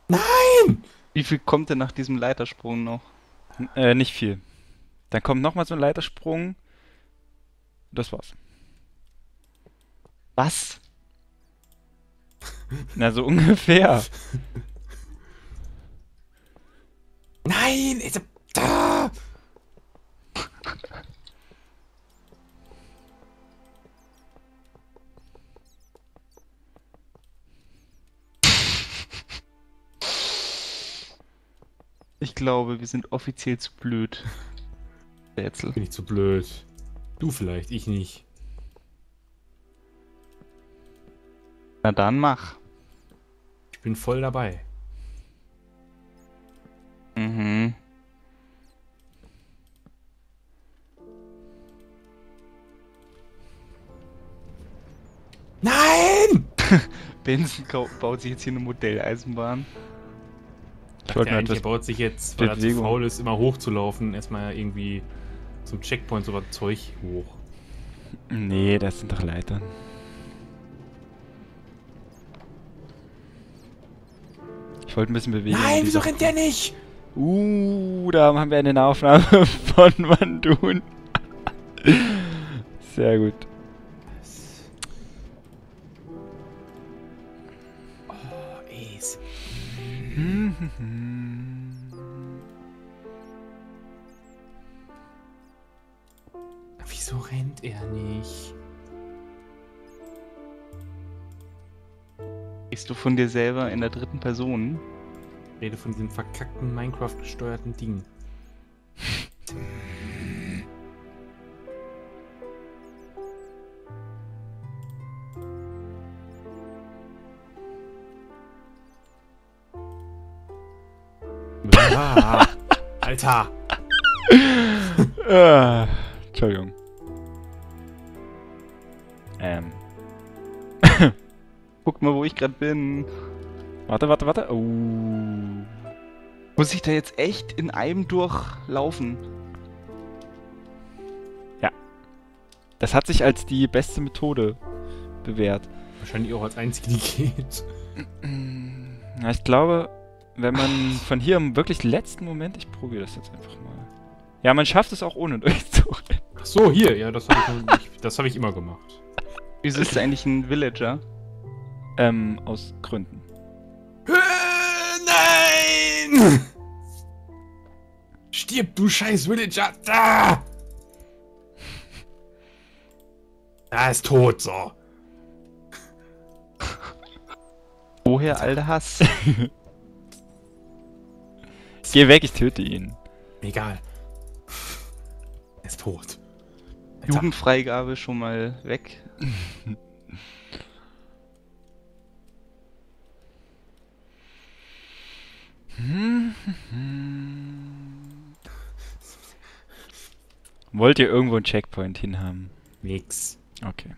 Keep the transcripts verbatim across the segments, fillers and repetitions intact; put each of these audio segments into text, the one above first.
Nein! Wie viel kommt denn nach diesem Leitersprung noch? Äh, nicht viel. Dann kommt nochmal so ein Leitersprung. Das war's. Was? Na, so ungefähr. Nein! Ist, da! Ich glaube, wir sind offiziell zu blöd. Rätsel. Bin ich zu blöd. Du vielleicht, ich nicht. Na dann mach. Ich bin voll dabei. Mhm. Nein! Benson kau- baut sich jetzt hier eine Modelleisenbahn. Ich wollte Der nur eigentlich etwas baut sich jetzt, weil er zu Bewegung. faul ist, immer hochzulaufen, erstmal irgendwie zum Checkpoint so was Zeug hoch. Nee, das sind doch Leitern. Ich wollte ein bisschen Bewegung. Nein, in wieso dieser- rennt der nicht? Uh, da haben wir eine Nahaufnahme von Mandun. Sehr gut. Oh, Ace. Wieso rennt er nicht? Bist du von dir selber in der dritten Person? Ich rede von diesem verkackten Minecraft-gesteuerten Ding. Ah, Alter! Ah, Entschuldigung. Ähm. Guck mal, wo ich gerade bin. Warte, warte, warte. Oh. Muss ich da jetzt echt in einem durchlaufen? Das hat sich als die beste Methode bewährt. Wahrscheinlich auch als einzige, die geht. Ja, ich glaube, wenn man von hier im wirklich letzten Moment, ich probiere das jetzt einfach mal. Ja, man schafft es auch ohne durchzurennen. Ach so, hier, ja, das habe ich, ich, das hab ich immer gemacht. Wieso ist da eigentlich ein Villager? Ähm, aus Gründen. Nein! Stirb, du scheiß Villager! Da! Er ist tot, so. Woher all der Hass? Geh weg, ich töte ihn. Egal. Er ist tot. Alter. Jugendfreigabe schon mal weg. Wollt ihr irgendwo einen Checkpoint hinhaben? Nix. Okay.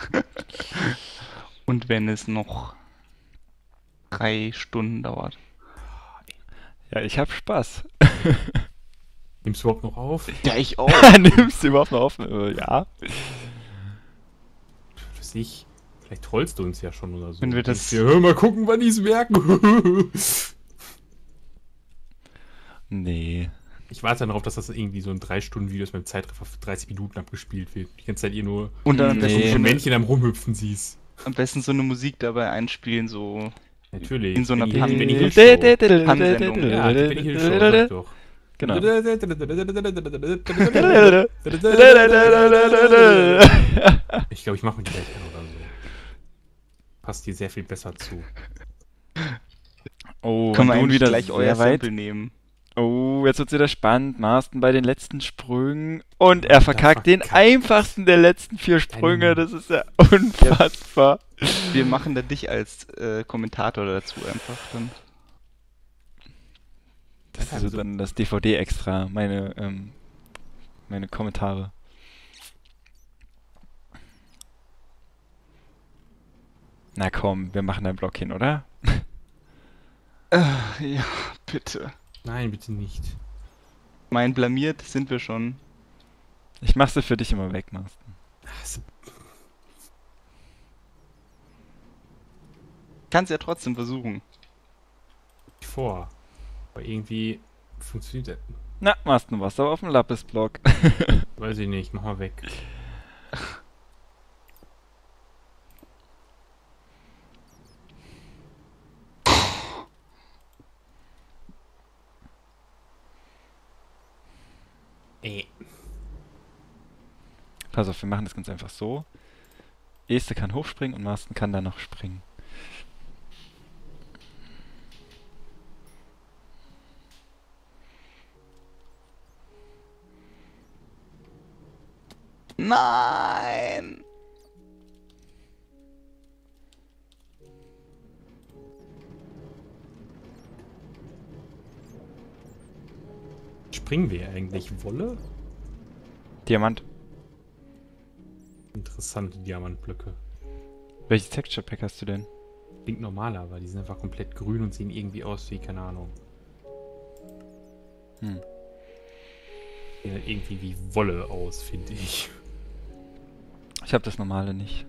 Und wenn es noch drei Stunden dauert. Ja, ich hab Spaß. Nimmst du überhaupt noch auf? Ja, ich auch. Nimmst du überhaupt noch auf? Äh, ja. Für sich. Vielleicht trollst du uns ja schon oder so. Wenn wir das- Ja, hör mal gucken, wann die es merken. Nee. Ich warte darauf, dass das irgendwie so ein drei Stunden Video ist mit dem Zeitraffer für dreißig Minuten abgespielt wird. Die ganze Zeit ihr nur Und dann am Nee. besten, so so ein eine, Männchen am Rumhüpfen siehst. am besten so eine Musik dabei einspielen, so. Natürlich. In so einer Benny- Pan- Benny Hill Dä- Show. dä- dä- dä- Pan-Sendung. dä- Ja, die dä- Benny Hill dä- Show, dä- sag doch. Genau. Ich glaube, ich mache mir die gleich an oder so. Passt dir sehr viel besser zu. Oh, Können wir und nun eigentlich wieder gleich sehr euer weit. Sample nehmen? Oh, jetzt wird's wieder spannend. Marston bei den letzten Sprüngen. Und er verkackt den verkackt. einfachsten der letzten vier Sprünge. Dein- Das ist ja unfassbar. Wir machen da dich als äh, Kommentator dazu einfach dann. Das ist so dann das D V D-Extra. Meine, ähm, meine Kommentare. Na komm, wir machen einen Block hin, oder? Äh, ja, bitte. Nein, bitte nicht. Mein blamiert sind wir schon. Ich mach sie für dich immer weg, Marston. Kannst ja trotzdem versuchen. vor. Aber irgendwie funktioniert das. Na, machst du was, aber auf dem Lapis-Block. Weiß ich nicht, mach mal weg. Ey. Pass auf, wir machen das ganz einfach so. Este kann hochspringen und Marsten kann dann noch springen. Nein! Springen wir eigentlich Wolle? Diamant. Interessante Diamantblöcke. Welches Texture Pack hast du denn? Klingt normaler, aber die sind einfach komplett grün und sehen irgendwie aus wie, keine Ahnung. Hm. Sehen halt irgendwie wie Wolle aus, finde ich. Ich habe das normale nicht.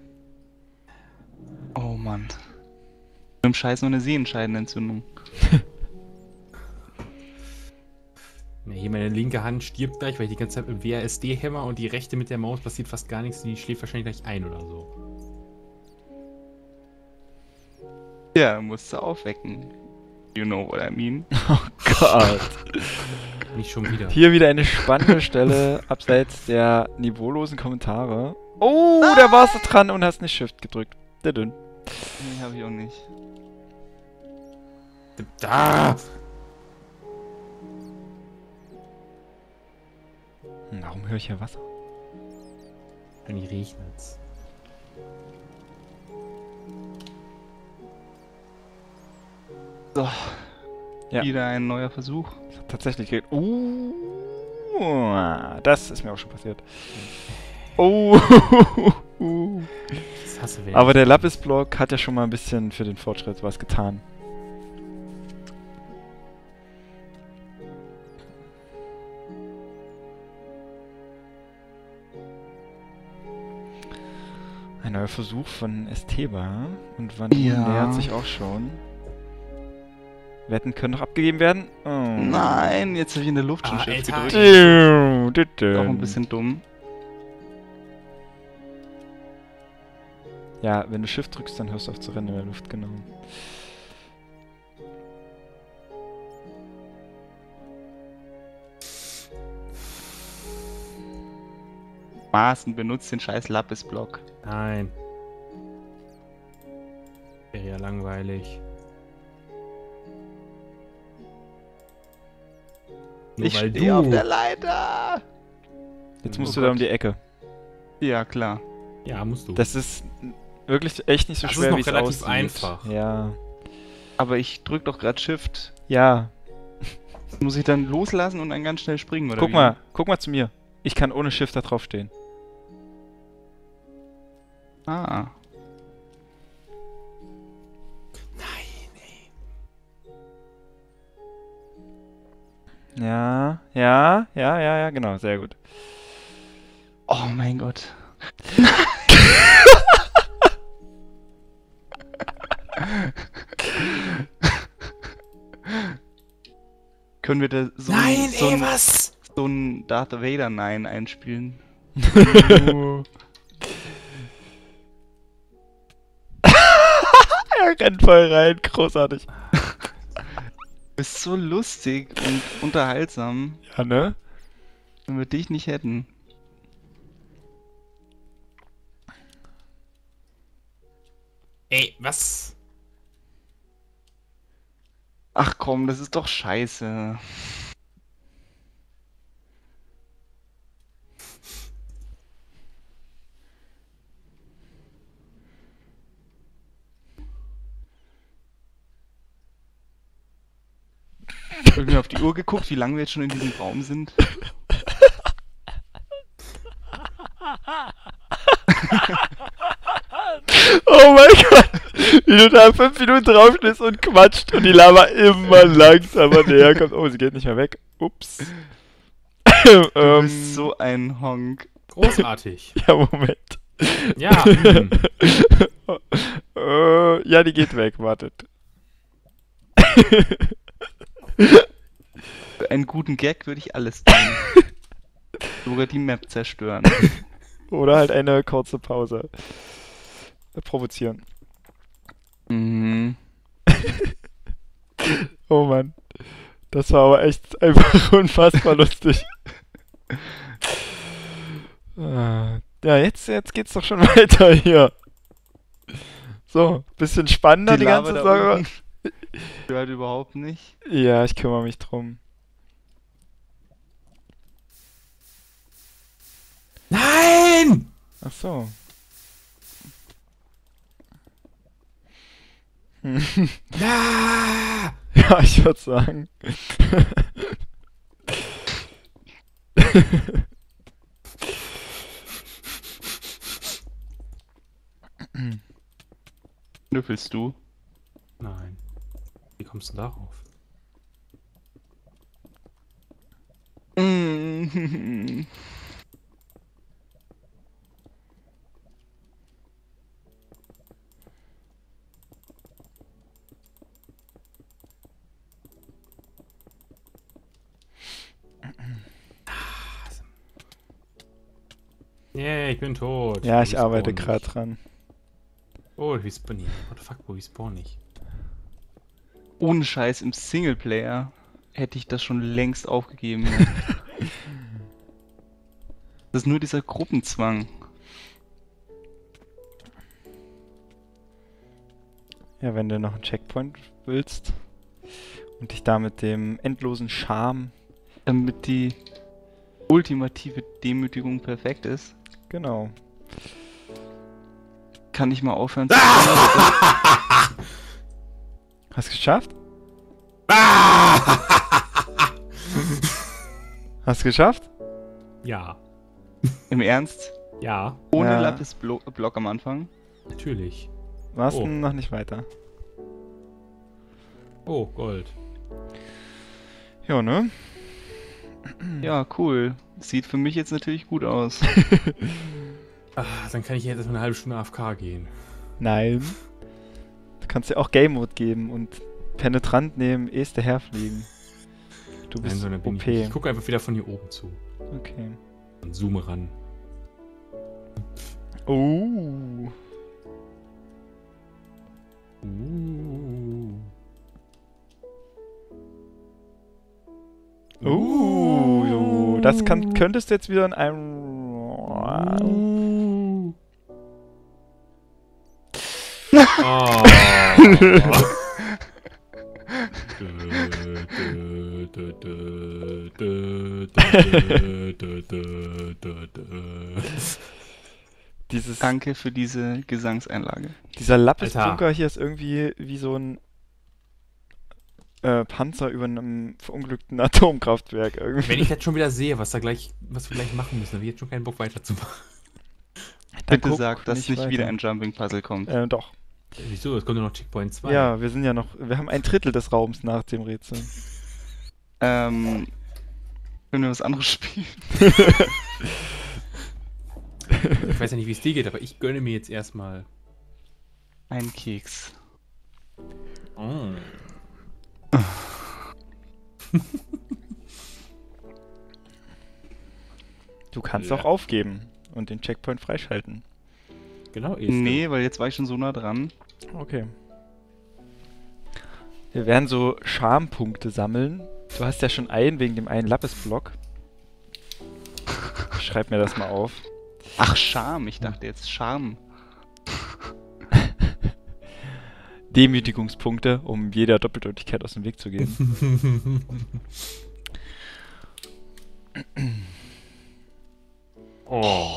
Oh Mann. Mit dem Scheiß nur eine Sehenscheidenentzündung. Ja, hier meine linke Hand stirbt gleich, weil ich die ganze Zeit mit W A S D hämmer und die rechte mit der Maus passiert fast gar nichts. Die schläft wahrscheinlich gleich ein oder so. Ja, musst du aufwecken. You know what I mean? Oh Gott. Nicht schon wieder. Hier wieder eine spannende Stelle, abseits der niveaulosen Kommentare. Oh, da warst du dran und hast nicht Shift gedrückt. Der dünn. Nee, hab ich auch nicht. Da! Hm, warum höre ich hier Wasser? Wahrscheinlich regnet's. So. Ja. Wieder ein neuer Versuch. Das hat tatsächlich geht. Uh, das ist mir auch schon passiert. Oh. Das hasse ich. Aber der Lapis-Block hat ja schon mal ein bisschen für den Fortschritt was getan. Ein neuer Versuch von Esteba. Und wann Ja. nähert sich auch schon. Wetten können noch abgegeben werden. Oh. Nein, jetzt habe ich in der Luft schon Ah, Shift Alter. gedrückt. Auch ein bisschen dumm. Ja, wenn du Shift drückst, dann hörst du auf zu rennen in der Luft, genau. Maßen, benutzt den scheiß Lapis-Block. Nein. Wäre ja langweilig. Nur Ich weil stehe du... auf der Leiter! Jetzt Oh musst du da Gott. um die Ecke. Ja, klar. Ja, musst du. Das ist wirklich echt nicht so Das ist schwer, noch wie es relativ aussieht. einfach. Ja. Aber ich drück doch gerade Shift. Ja. Muss ich dann loslassen und dann ganz schnell springen, oder Guck wie? mal, guck mal zu mir. Ich kann ohne Shift da drauf stehen. Ah. Ja, ja, ja, ja, ja, genau, sehr gut. Oh mein Gott. Können wir da so, Nein, ein, so, ey, ein, was? so ein Darth Vader Nein einspielen? Er rennt voll rein, großartig. Du bist so lustig und unterhaltsam, Ja, ne? wenn wir dich nicht hätten. Ey, was? Ach komm, das ist doch scheiße. Irgendwie auf die Uhr geguckt, wie lange wir jetzt schon in diesem Raum sind. Oh mein Gott! Wie du da fünf Minuten drauf stehst und quatscht und die Lava immer langsamer näher kommt. Oh, sie geht nicht mehr weg. Ups. Du ähm, bist so ein Honk. Großartig. ja, Moment. Ja, hm. äh, ja, die geht weg, wartet. Für einen guten Gag würde ich alles tun. Sogar die Map zerstören. Oder halt eine kurze Pause. Äh, provozieren. Mhm. Oh Mann. Das war aber echt einfach unfassbar lustig. Ah, ja, jetzt, jetzt geht's doch schon weiter hier. So, bisschen spannender die, Lava ganze da Sache. unten stört überhaupt nicht. Ja, ich kümmere mich drum. Nein! Ach so. Ja! Ja, ich würde sagen. Schnüffelst du? Nein. Wie kommst du darauf? Mhm. Yeah, ich bin tot. Ja, ich Wie arbeite spawn gerade ich? dran. Oh, wie spawn ich? What the fuck, wo ich spawn ich? Ohne Scheiß, im Singleplayer hätte ich das schon längst aufgegeben. Das ist nur dieser Gruppenzwang. Ja, wenn du noch einen Checkpoint willst und dich da mit dem endlosen Charme, Damit die ultimative Demütigung perfekt ist, genau. kann ich mal aufhören zu spielen. Hast du geschafft? Hast du geschafft? Ja. Im Ernst? Ja, Ohne Ja. Lapis-Block am Anfang? natürlich. Warst Oh. du noch nicht weiter? Oh, Gold. Ja, ne? Ja, cool. Sieht für mich jetzt natürlich gut aus. Ah, dann kann ich jetzt erstmal eine halbe Stunde A F K gehen. Nein. Du kannst dir auch Game Mode geben und penetrant nehmen, ehst herfliegen. Du Nein, bist so, dann bin O ich P. nicht. Ich gucke einfach wieder von hier oben zu. Okay. Und zoome ran. Oh. Uh. Uh. Das kann, könntest du jetzt wieder in einem... Uh. Oh. Dieses, Danke für diese Gesangseinlage. dieser Lapis-Bunker Alter. hier ist irgendwie wie so ein äh, Panzer über einem verunglückten Atomkraftwerk irgendwie. Wenn ich jetzt schon wieder sehe, was da gleich, was wir gleich machen müssen, dann habe ich jetzt schon keinen Bock weiterzumachen. Dann Bitte guck sag, dass nicht weiter. wieder ein Jumping-Puzzle kommt. Äh, doch. Wieso? Es kommt nur noch Checkpoint zwei. Ja, wir sind ja noch... Wir haben ein Drittel des Raums nach dem Rätsel. Ähm, können wir was anderes spielen? Ich weiß ja nicht, wie es dir geht, aber ich gönne mir jetzt erstmal. Ein Keks. Oh. Du kannst Ja. auch aufgeben und den Checkpoint freischalten. Genau, Esther. Nee, weil jetzt war ich schon so nah dran. Okay. Wir werden so Charmpunkte sammeln. Du hast ja schon einen wegen dem einen Lapis-Block. Schreib mir das mal auf. Ach, Charme. Ich dachte jetzt Charme. Demütigungspunkte, um jeder Doppeldeutigkeit aus dem Weg zu gehen. Oh.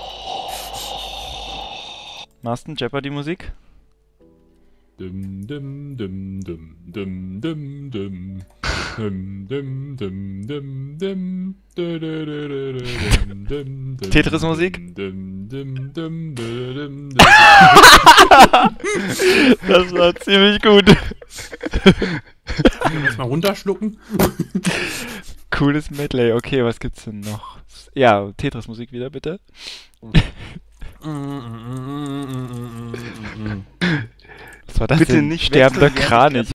Marston, Jeopardy-Musik? Dum, dum, dum, dum, dum, dum, dum. Dum, dum, dum, dum, dum. Du, du, du, du, du, dum, dum, dum, Tetris-Musik? dum, dum, dum, dum, dum, dum. Das war ziemlich gut. Können wir das mal runterschlucken? Cooles Medley. Okay, was gibt's denn noch? Ja, Tetris-Musik wieder, bitte. Was war das Bitte denn? nicht Sterbender wechseln, während ich Kranich.